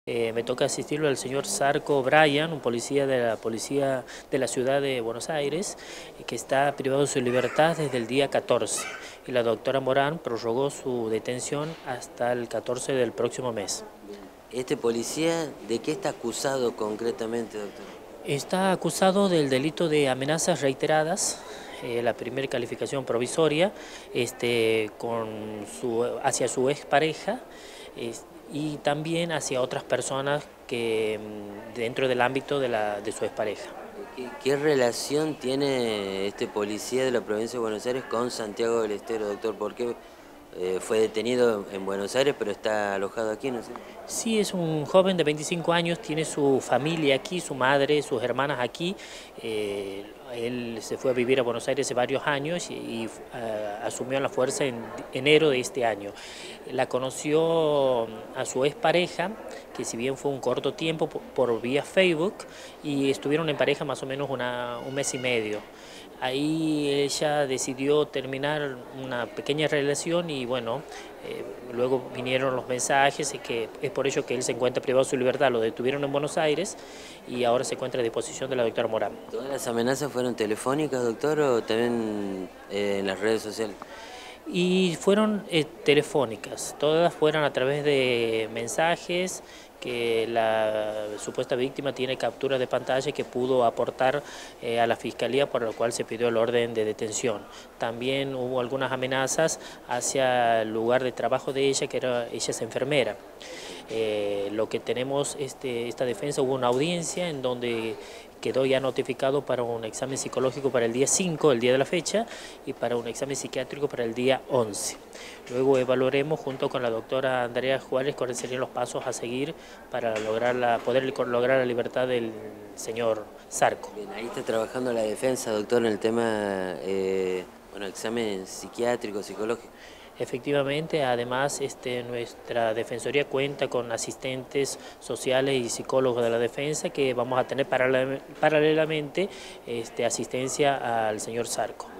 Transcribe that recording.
Me toca asistirlo al señor Sarco Bryan, un policía de la ciudad de Buenos Aires, que está privado de su libertad desde el día 14. Y la doctora Morán prorrogó su detención hasta el 14 del próximo mes. ¿Este policía de qué está acusado concretamente, doctor? Está acusado del delito de amenazas reiteradas, la primera calificación provisoria, hacia su expareja y también hacia otras personas que dentro del ámbito de su expareja. ¿Qué relación tiene este policía de la provincia de Buenos Aires con Santiago del Estero, doctor? ¿Por qué fue detenido en Buenos Aires pero está alojado aquí, no sé? Sí, es un joven de 25 años, tiene su familia aquí, su madre, sus hermanas aquí. Él se fue a vivir a Buenos Aires hace varios años y asumió la fuerza en enero de este año. La conoció a su expareja, que si bien fue un corto tiempo por vía Facebook, y estuvieron en pareja más o menos un mes y medio. Ahí ella decidió terminar una pequeña relación y bueno, luego vinieron los mensajes y que es por ello que él se encuentra privado de su libertad. Lo detuvieron en Buenos Aires y ahora se encuentra a disposición de la doctora Morán. ¿Todas las amenazas fueron telefónicas, doctor, o también en las redes sociales? Y fueron telefónicas, todas fueron a través de mensajes que la supuesta víctima tiene captura de pantalla que pudo aportar a la Fiscalía, por lo cual se pidió el orden de detención. También hubo algunas amenazas hacia el lugar de trabajo de ella, ella es enfermera. Lo que tenemos, esta defensa, hubo una audiencia en donde quedó ya notificado para un examen psicológico para el día 5, el día de la fecha, y para un examen psiquiátrico para el día 11. Luego evaluaremos junto con la doctora Andrea Juárez cuáles serían los pasos a seguir para poder lograr la libertad del señor Sarco. Bien, ahí está trabajando la defensa, doctor, en el tema, examen psiquiátrico, psicológico. Efectivamente, además nuestra Defensoría cuenta con asistentes sociales y psicólogos de la defensa que vamos a tener paralelamente asistencia al señor Sarco.